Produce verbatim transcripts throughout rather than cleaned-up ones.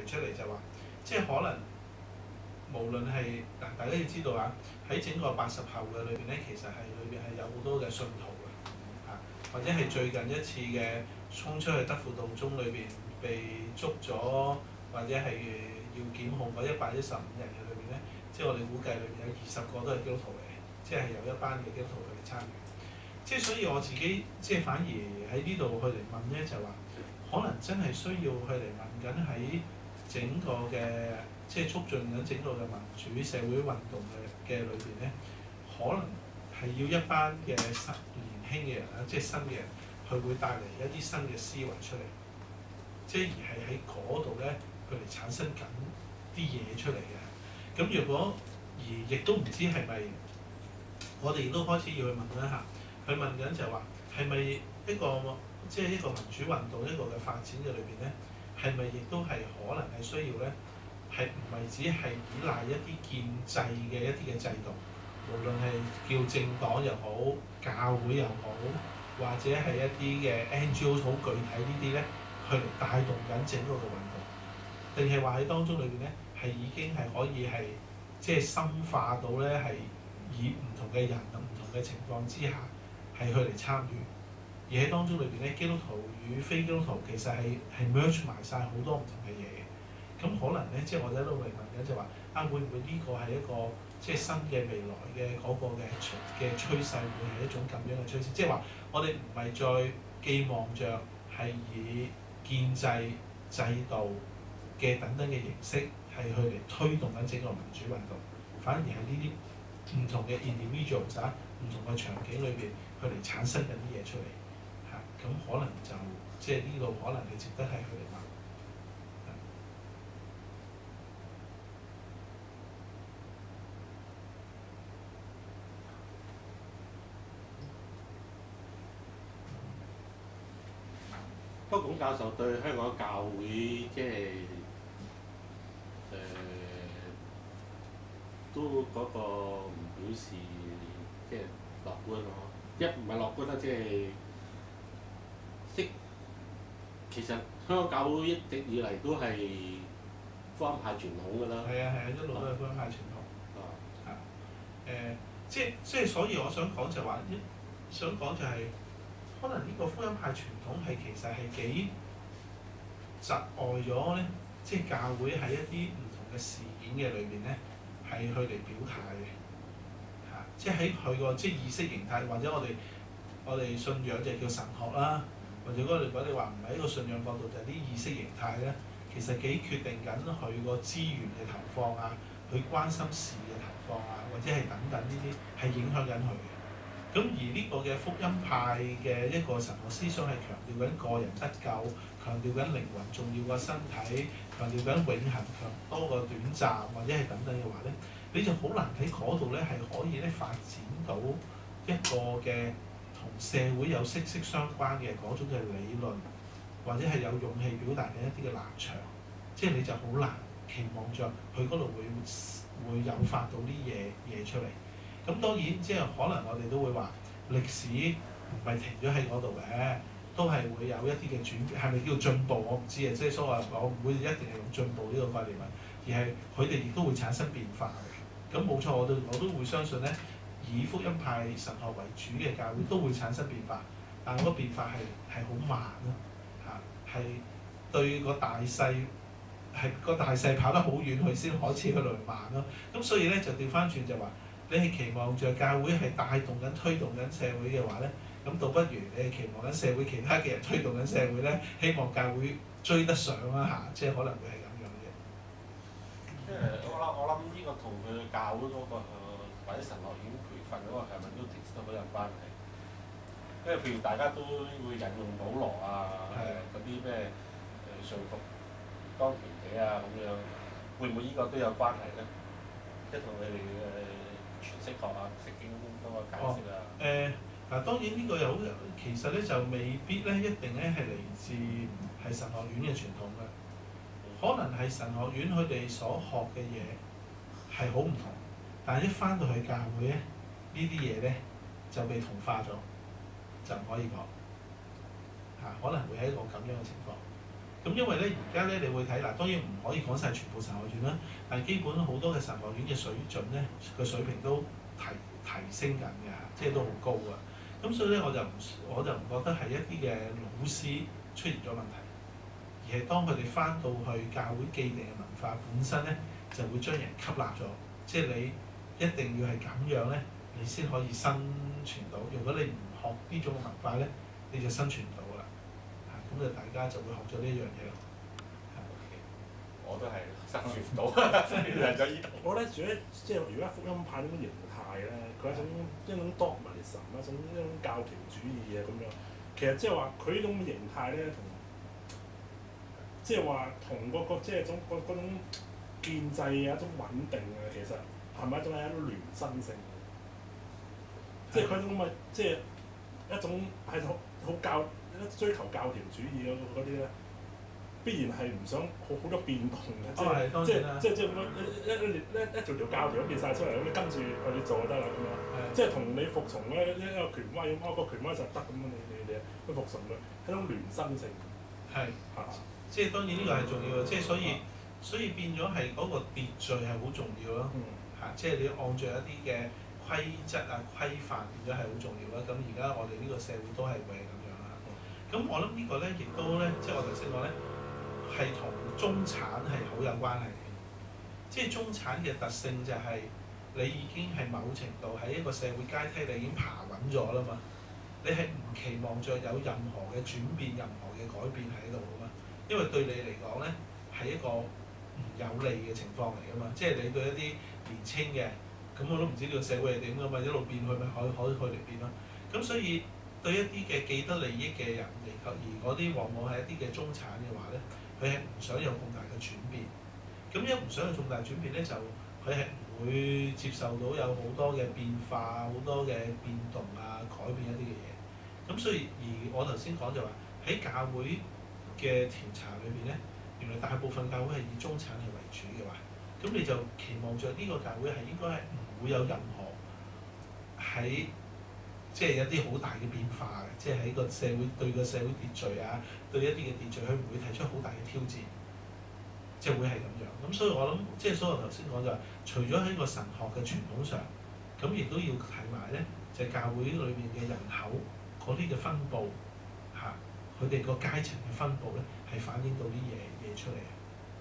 出嚟就話，即係可能無論係嗱，大家要知道啊，喺整個八十後嘅裏邊咧，其實係裏邊係有好多嘅信徒嘅嚇，或者係最近一次嘅衝出去德輔道中裏邊被捉咗，或者係要檢控嗰一百一十五人嘅裏邊咧，即係我哋估計裏邊有二十個都係基督徒嚟嘅，即係有一班嘅基督徒去嚟參與。即係所以我自己即係反而喺呢度去嚟問咧，就話可能真係需要去嚟問緊喺整個嘅即係促進緊整個嘅民主社會運動嘅嘅裏邊咧，可能係要一班嘅新年輕嘅人啦，即係新嘅人，佢會帶嚟一啲新嘅思維出嚟，即係而係喺嗰度咧，佢哋產生緊啲嘢出嚟嘅。咁如果而亦都唔知係咪，我哋亦都開始要去問一下。佢問緊就係話係咪一個即係一個民主運動一個嘅發展嘅裏邊咧，係咪亦都係可能係需要咧？係唔係只係依賴一啲建制嘅一啲嘅制度，無論係叫政黨又好、教會又好，或者係一啲嘅 N G O 好具體呢啲咧，去嚟帶動緊整個嘅運動，定係話喺當中裏邊咧係已經係可以係即係深化到咧係以唔同嘅人、唔同嘅情況之下。係去嚟參與，而喺當中裏邊咧，基督徒與非基督徒其實係係 merge 埋晒好多唔同嘅嘢嘅。咁可能咧，即係我哋喺度嚟問緊就話啊，會唔會呢個係一個即係新嘅未來嘅嗰個嘅嘅趨勢，會係一種咁樣嘅趨勢？即係話我哋唔係再寄望着係以建制制度嘅等等嘅形式係去嚟推動緊整個民主運動，反而係呢啲唔同嘅 individuals 啊，唔同嘅場景裏邊。佢哋產生緊啲嘢出嚟嚇，咁、啊、可能就即係呢度可能係值得係佢哋問。 不過，龔教授對香港教會即係誒、呃、都嗰個唔表示即係樂觀咯。一唔係樂觀啦，即係即其實香港教會一直以嚟都係福音派傳統㗎啦。 係啊係啊，一路都係福音派傳統。 啊。 啊。誒、呃，即係即係，所以我想講就話，一想講就係、是，可能呢個福音派傳統係其實係幾窒礙咗咧，即係教會喺一啲唔同嘅事件嘅裏邊咧，係去嚟表態嘅。嚇、啊，即係喺佢個即係意識形態，或者我哋我哋信仰就叫神學啦，或者嗰個如果你話唔係一個信仰角度，就係、是、啲意識形態咧，其實幾決定緊佢個資源嘅投放啊，佢關心事嘅投放啊，或者係等等呢啲係影響緊佢嘅。咁而呢個嘅福音派嘅一個神學思想係強調緊個人得救，強調緊靈魂重要過身體，強調緊永恆強多過短暫，或者係等等嘅話咧，你就好難喺嗰度咧係可以咧發展到一個嘅同社會有息息相關嘅嗰種嘅理論，或者係有勇氣表達嘅一啲嘅立場，即係你就好難期望着佢嗰度會會誘發到啲嘢嘢出嚟。咁當然即係可能我哋都會話歷史唔係停咗喺嗰度嘅，都係會有一啲嘅轉變，係咪叫進步我唔知啊。即係所以我唔會一定係用進步呢個概念，而係佢哋亦都會產生變化嘅。咁冇錯，我都我都會相信咧，以福音派神學為主嘅教會都會產生變化，但係嗰個變化係係好慢咯，嚇係對個大勢係個大勢跑得好遠，佢先開始去度慢咯。咁所以咧就調翻轉就話，你係期望著教會係帶動緊推動緊社會嘅話咧，咁倒不如你係期望緊社會其他嘅人推動緊社會咧，希望教會追得上啦嚇，即係可能會係咁樣嘅。 即係我諗我諗呢個同佢教會嗰、那個、呃、或者神學院培訓嗰個係咪都直接都好有關係？因為譬如大家都會引用保羅啊，誒嗰啲咩誒順服當權者啊咁樣，會唔會呢個都有關係咧？即係同佢哋嘅詮釋學啊、釋經嗰個解釋啊。 誒嗱、呃，當然呢個又好，其實咧就未必咧一定咧係嚟自係神學院嘅傳統嘅，可能係神學院佢哋所學嘅嘢係好唔同，但係一翻到去教會咧，呢啲嘢咧就被同化咗，就唔可以講嚇，可能會係一個咁樣嘅情況。 咁因為咧，而家咧，你會睇嗱，當然唔可以講晒全部神學院啦，但係基本好多嘅神學院嘅水準咧，個水平都提提升緊嘅，即係都好高啊。咁所以咧，我就唔我就唔覺得係一啲嘅老師出現咗問題，而係當佢哋翻到去教會既定嘅文化本身咧，就會將人吸納咗。即係你一定要係咁樣咧，你先可以生存到。如果你唔學呢種文化咧，你就生存唔到㗎啦。嚇，咁就大家就會學咗呢一樣嘢咯。 我都係生存唔到，嚟咗依度。 我覺得主要即係如果福音派呢種形態咧，佢係一種一種 dogmatism 一種一種教條主義啊咁樣。其實即係話佢呢種形態咧，同即係話同嗰個即係種嗰嗰種建制啊，一種穩定啊，其實係咪一種係一種聯生性？即係佢種咁嘅即係一種係好好教追求教條主義嗰啲咧。必然係唔想好好多變動嘅，即係即係即係即係咁樣一一一一條條教條變晒出嚟，咁你跟住去做就得啦咁樣。即係同你服從咧一個權威咁，個權威就得咁樣，你你你去服從佢係一種聯生性。 係嚇，即係當然呢個係重要嘅，即係所以所以變咗係嗰個秩序係好重要咯。嚇，即係你按照一啲嘅規則啊規範變咗係好重要啦。咁而家我哋呢個社會都係會係咁樣啦。咁我諗呢個咧亦都咧，即係我頭先講咧。係同中產係好有關係嘅，即係中產嘅特性就係你已經係某程度喺一個社會階梯，你已經爬穩咗啦嘛。你係唔期望著有任何嘅轉變、任何嘅改變喺度啊嘛。因為對你嚟講咧係一個唔有利嘅情況嚟噶嘛。即係你對一啲年青嘅，咁我都唔知呢個社會係點噶嘛，一路變去咪可以可以去嚟變咯。咁所以對一啲嘅既得利益嘅人嚟講，而嗰啲往往係一啲嘅中產嘅話咧。佢係唔想有咁大嘅轉變，咁一唔想有咁大轉變咧，就佢係唔會接受到有好多嘅變化、好多嘅變動啊、改變一啲嘅嘢。咁所以而我頭先講就話喺教會嘅調查裏邊咧，原來大部分教會係以中產係為主嘅話，咁你就期望著呢個教會係應該係唔會有任何喺即係一啲好大嘅變化嘅，即係喺個社會對個社會秩序啊，對一啲嘅秩序，佢唔會提出好大嘅挑戰，即係會係咁樣。咁所以我諗，即係所以我頭先講就係，除咗喺個神學嘅傳統上，咁亦都要睇埋咧，就係教會裏邊嘅人口嗰啲嘅分佈嚇，佢哋個階層嘅分佈咧，係反映到啲嘢嘢出嚟。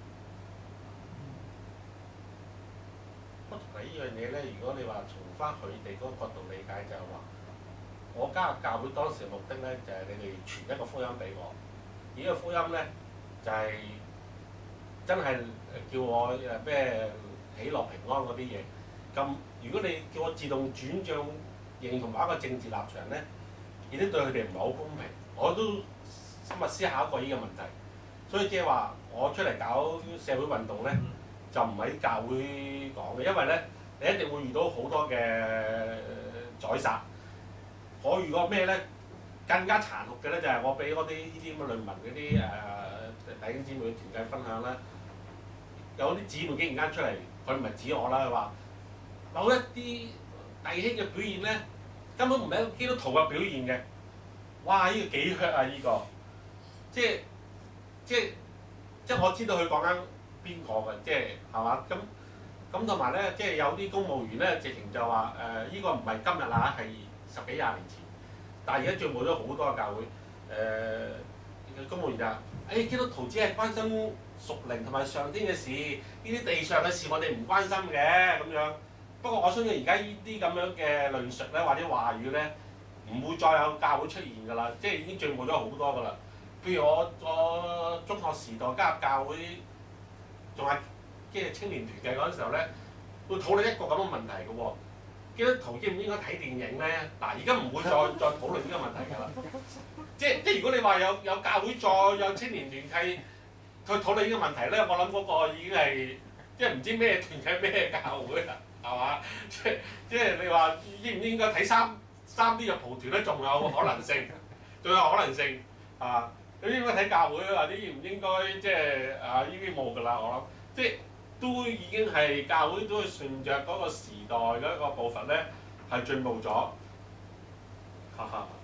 不過同埋呢樣嘢咧，如果你話從翻佢哋嗰個角度理解就係話。我加入教會當時嘅目的咧，就係、是、你哋傳一個福音俾我。而呢個福音咧，就係、是、真係叫我誒咩喜樂平安嗰啲嘢。咁如果你叫我自動轉帳認同某一個政治立場咧，亦都對佢哋唔係好公平。我都深入思考過呢個問題。所以即係話，我出嚟搞社會運動咧，就唔喺教會講嘅，因為咧你一定會遇到好多嘅宰殺。我遇過咩咧？更加殘酷嘅咧，就係我俾嗰啲呢啲咁嘅論文嗰啲誒弟兄姊妹團體分享啦。有啲姊妹竟然間出嚟，佢唔係指我啦，佢話某一啲弟兄嘅表現咧，根本唔係一個基督徒嘅表現嘅。哇！呢、這個幾 hurt 啊！呢、這個即係即係即係我知道佢講緊邊個嘅，即係係嘛？咁咁同埋咧，即係有啲公務員咧，直情就話誒，呢、呃這個唔係今日啊，係十幾廿年前，但係而家進步咗好多嘅教會，誒、呃、公務員就話：誒、哎、基督徒只係關心屬靈同埋上天嘅事，呢啲地上嘅事我哋唔關心嘅咁樣。不過我相信而家呢啲咁樣嘅論述咧，或者話語咧，唔會再有教會出現㗎啦，即係已經進步咗好多㗎啦。譬如我我中學時代加入教會，仲係即係青年團嘅嗰陣時候咧，會討論一個咁嘅問題嘅喎。基督徒應唔應該睇電影咧？嗱，而家唔會再再討論呢個問題㗎啦。即即如果你話有有教會再有青年團契去討論呢個問題咧，我諗嗰個已經係即係唔知咩團契咩教會啦，係嘛？即即你話應唔應該睇三三 D 嘅蒲團咧，仲有可能性，仲有可能性啊！你應該睇教會或者應唔應該即係啊？呢啲冇㗎啦，我諗即。都已經係教會都係順着嗰個時代嗰個步伐咧，係進步咗，哈哈。